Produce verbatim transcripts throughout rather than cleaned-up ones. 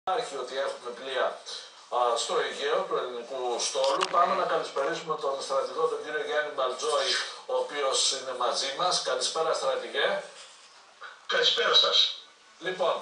Υπάρχει ότι έχουμε πλοία α, στο Αιγαίο του ελληνικού στόλου. Πάμε να καλησπερίσουμε τον στρατηγό, τον κύριο Γιάννη Μπαλτζόη, ο οποίος είναι μαζί μας. Καλησπέρα, στρατηγέ. Καλησπέρα σας. Λοιπόν,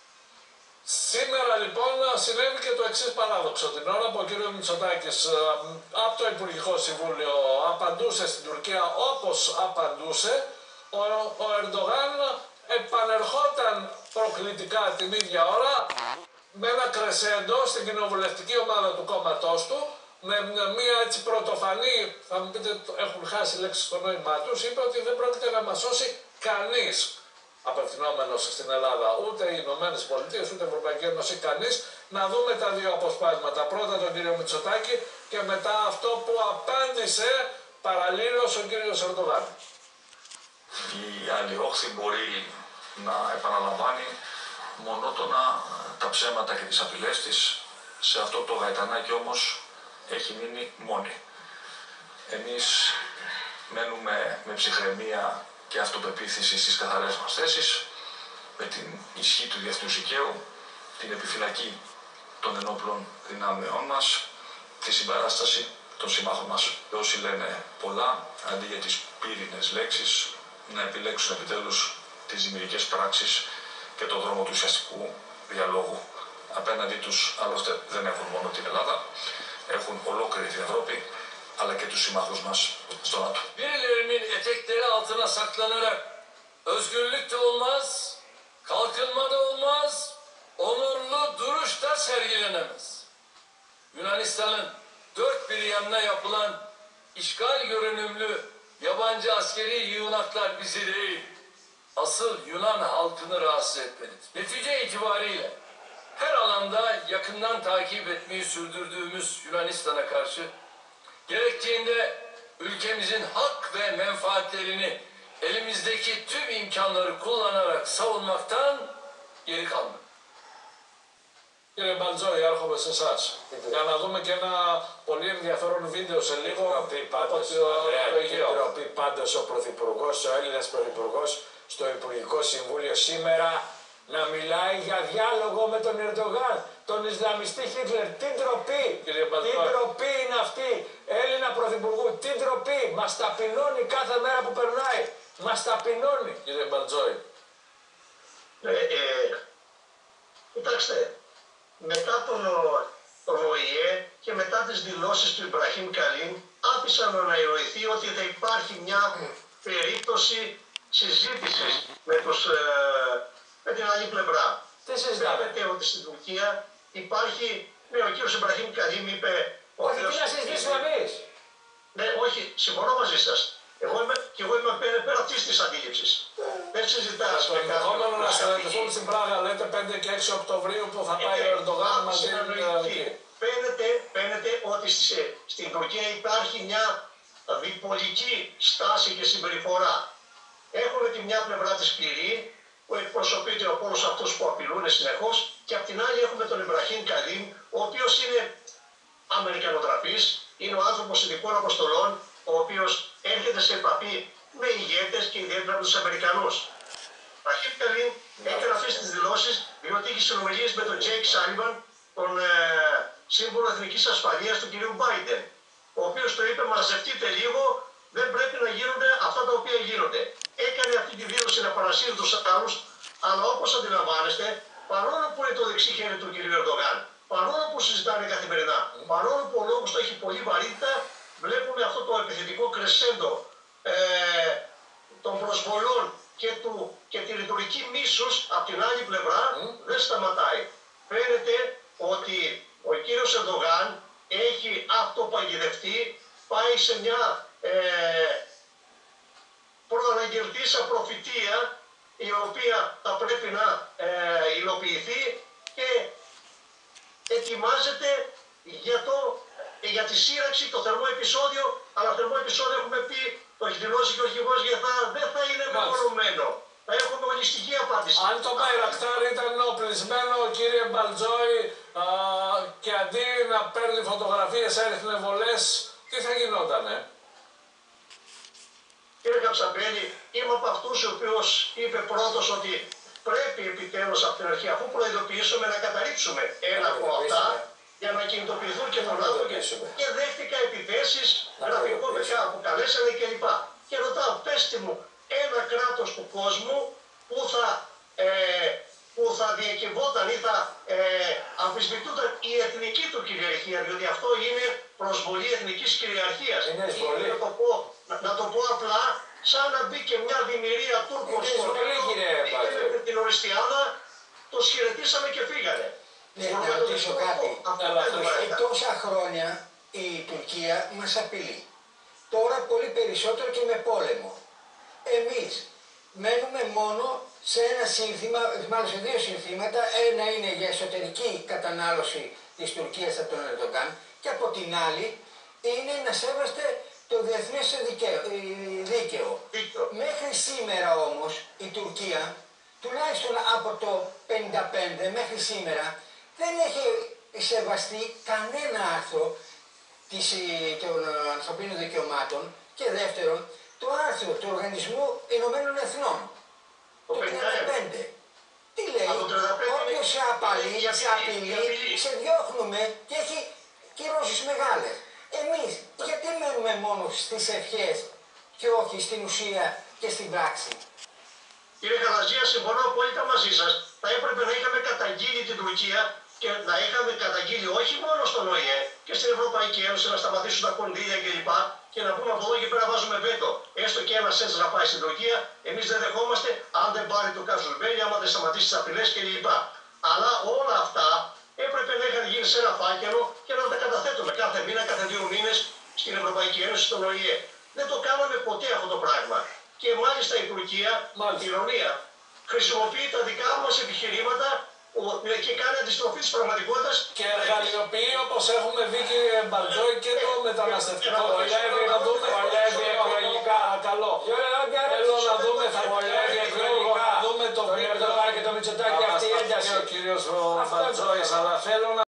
σήμερα λοιπόν συνέβη και το εξής παράδοξο. Την ώρα που ο κύριος Μητσοτάκης από το Υπουργικό Συμβούλιο απαντούσε στην Τουρκία όπως απαντούσε, ο, ο Ερντογάν επανερχόταν προκλητικά την ίδια ώρα με ένα κρεσέντο στην κοινοβουλευτική ομάδα του κόμματός του, με μια έτσι πρωτοφανή, θα μου πείτε έχουν χάσει λέξεις στο νόημά τους, είπε ότι δεν πρόκειται να μας σώσει κανείς απευθυνόμενος στην Ελλάδα, ούτε οι Ηνωμένες Πολιτείες, ούτε η Ευρωπαϊκή Ένωση, κανείς. Να δούμε τα δύο αποσπάσματα. Πρώτα τον κύριο Μητσοτάκη και μετά αυτό που απάντησε παραλλήλως ο κύριος Ερντογάν. Η άλλη όχθη μπορεί να επαναλαμβάνει μονότονα τα ψέματα και τις απειλές της. Σε αυτό το γαϊτανάκι όμως έχει μείνει μόνη. Εμείς μένουμε με ψυχραιμία και αυτοπεποίθηση στις καθαρές μας θέσεις, με την ισχύ του διεθνούς δικαίου, την επιφυλακή των ενόπλων δυνάμεών μας, τη συμπαράσταση των συμμάχων μας. Όσοι λένε πολλά, αντί για τις πύρινες λέξεις, να επιλέξουν επιτέλους τις δημιουργικές πράξεις και τον δρόμο του ουσιαστικού διαλόγου. Απέναντί τους άλλωστε δεν έχουν μόνο την Ελλάδα, έχουν ολόκληρη την Ευρώπη, αλλά και τους συμμάχους μας στο ΝΑΤΟ. Birilerimin etekleri altına saklanarak özgürlük de olmaz, kalkınma da olmaz, onurlu duruş da sergilenemez. Yunanistan'ın dört bir yanına yapılan işgal görünümlü yabancı askeri yığınaklar bizi değil, asıl Yunan halkını rahatsız etmelidir. Netice itibariyle her alanda yakından takip etmeyi sürdürdüğümüz Yunanistan'a karşı gerektiğinde ülkemizin hak ve menfaatlerini elimizdeki tüm imkanları kullanarak savunmaktan geri kalmadık. Κύριε Μπαλτζόη, έρχομαι σε εσάς. Για να δούμε και ένα πολύ ενδιαφέρον βίντεο σε λίγο από το Αιγαίο. Ντροπή πάντως ο Πρωθυπουργός, ο Έλληνας Πρωθυπουργός στο Υπουργικό Συμβούλιο σήμερα να μιλάει για διάλογο με τον Ερντογάν, τον Ισλαμιστή Χίτλερ. Τι ντροπή, τι ντροπή είναι αυτή, Έλληνα Πρωθυπουργού, τι ντροπή. Μας ταπεινώνει κάθε μέρα που περνάει, μας ταπεινώνει. Κύριε Μπαλτζόη. Ε, ε, κοιτάξτε, μετά τον, τον ΟΗΕ και μετά τις δηλώσεις του Ιμπραχήμ Καλίν άφησαν να ιερωθεί ότι θα υπάρχει μια περίπτωση συζήτησης με, τους, ε, με την άλλη πλευρά. Τι συζητάμε? Φαίνεται ότι στην Τουρκία υπάρχει, ναι, ο κύριος Ιμπραχήμ Καλίν είπε... Όχι, τι να συζητήσουμε εμείς. Ναι, όχι, συμφωνώ μαζί σας. Εγώ είμαι, και εγώ είμαι πέρα, πέρα αυτής της αντίληψης. Δεν συζητάς Το ενδεχόμενο να συναντηθούν στην Πράγα, λέτε πέντε και έξι Οκτωβρίου που θα πάει ο Ερντογάν μαζί με την... Φαίνεται, φαίνεται ότι στη, στην Τουρκία υπάρχει μια διπολική στάση και συμπεριφορά. Έχουμε τη μια πλευρά τη σκληρή που εκπροσωπείται από όλους αυτούς που απειλούν συνεχώς και απ' την άλλη έχουμε τον Ιμπραχήμ Καλίν, ο οποίος είναι Αμερικανοτραπής, είναι ο άνθρωπος ειδικών αποστολών, ο οποίος έρχεται σε επαφή με ηγέτες και ιδιαίτερα με τους Αμερικανούς. Ο Ιμπραχήμ Καλίν έκανε αυτές τις δηλώσεις διότι είχε συνομιλίες με τον Τζέικ Σάλιβαν, τον ε, σύμβουλο εθνικής ασφαλείας του κ. Μπάιντεν, ο οποίος το είπε μαζευτείτε λίγο, δεν πρέπει να γίνονται αυτά τα οποία γίνονται. Έκανε αυτή τη δήλωση να παρασύρει τους άλλους, αλλά όπως αντιλαμβάνεστε, παρόλο που είναι το δεξί χέρι του κ. Ερντογάν, παρόλο που συζητάνε καθημερινά, παρόλο που ο λόγος του έχει πολύ βαρύτητα, βλέπουμε αυτό το επιθετικό κρεσέντο ε, των προσβολών και, του, και τη ρητορική μίσους από την άλλη πλευρά δεν σταματάει. Φαίνεται ότι ο κύριος Ερντογάν έχει αυτοπαγιδευτεί, πάει σε μια ε, προαναγγελτήσα προφητεία η οποία θα πρέπει να ε, υλοποιηθεί και ετοιμάζεται για, το, για τη σύραξη, το θερμό επεισόδιο, αλλά θερμό επεισόδιο έχουμε πει, το έχει δηλώσει και ο αρχηγός, γιατί δεν θα είναι μεμονωμένο. Θα έχουμε ολιστική απάντηση. Αν το Μπαϊρακτάρ ήταν οπλισμένο, κύριε Μπαλτζόη, α, και αντί να παίρνει φωτογραφίες έριχνε βολές, τι θα γινότανε? Κύριε Καψαμπέλη, είμαι από αυτούς ο οποίος είπε πρώτος ότι πρέπει επιτέλους από την αρχή, αφού προειδοποιήσουμε, να καταρρίψουμε ένα από αυτά για να κινητοποιηθούν και τον άνθρωπο. Και δέχτηκα επιθέσεις γραφικόμετρα που καλέσανε κλπ. Και ρωτάω, πέστε μου, ένα κράτος του κόσμου που θα, ε, που θα διακυβόταν ή θα ε, αμφισβητούνταν η εθνική του κυριαρχία, διότι αυτό είναι προσβολή εθνικής κυριαρχίας. Είναι εισβολή. Να το πω, να, να το πω απλά, σαν να μπει και μια δημιουργία Τούρκων στο Βέλγιο, με την Οριστιάδα, τους χαιρετήσαμε και φύγανε. Ναι, να ρωτήσω κάτι. Ε, τόσα χρόνια η Τουρκία μας απειλεί. Τώρα πολύ περισσότερο και με πόλεμο. Εμείς μένουμε μόνο σε ένα σύνθημα, μάλλον σε δύο συνθήματα. Ένα είναι για εσωτερική κατανάλωση της Τουρκίας από τον Ερντογάν και από την άλλη είναι να σέβεστε το διεθνές δίκαιο. Μέχρι σήμερα όμως η Τουρκία, τουλάχιστον από το πενήντα πέντε μέχρι σήμερα, δεν έχει σεβαστεί κανένα άρθρο της, των ανθρωπίνων δικαιωμάτων και δεύτερον το άρθρο του Οργανισμού Ηνωμένων Εθνών, το τριάντα πέντε. Τι λέει, όποιος σε απαλεί, σε απειλεί, σε διώχνουμε και έχει κυρώσεις μεγάλες. Εμείς γιατί μένουμε μόνο στις ευχές και όχι στην ουσία και στην πράξη? Κύριε Γαλαζία, συμφωνώ απόλυτα μαζί σας. Θα έπρεπε να είχαμε καταγγείλει την Τουρκία και να είχαμε καταγγείλει όχι μόνο στον Ο Ε Ε και στην Ευρωπαϊκή Ένωση να σταματήσουν τα κονδύλια κλπ. Και να πούμε από εδώ και πέρα βάζουμε βέτο. Έστω και ένα σέντ να πάει στην Τουρκία, εμείς δεν δεχόμαστε αν δεν πάρει το Καζουρμπέλι, άμα δεν σταματήσει τις απειλές κλπ. Αλλά όλα αυτά έπρεπε να είχαν γίνει σε ένα φάκελο και να τα καταθέτουμε κάθε μήνα, κάθε δύο μήνες στην Ευρωπαϊκή Ένωση, στον Ο Ε Ε. Δεν το κάναμε ποτέ αυτό το πράγμα. Και μάλιστα η Τουρκία, η ηρωνία, χρησιμοποιεί τα δικά μας επιχειρήματα και κάνει αντιστροφή της πραγματικότητας. Και εργαλειοποιεί, όπως έχουμε δει, κύριε Μπαρτζόη, και το μεταναστευτικό. Βολεύει να δούμε εκλογικά. Καλό. Θέλω να δούμε, θα βολεύει εκλογικά. Να δούμε το Ερντογάν και το Μητσοτάκη αυτή η ένταση. Ο κύριος Μπαρτζόης, αλλά θέλω να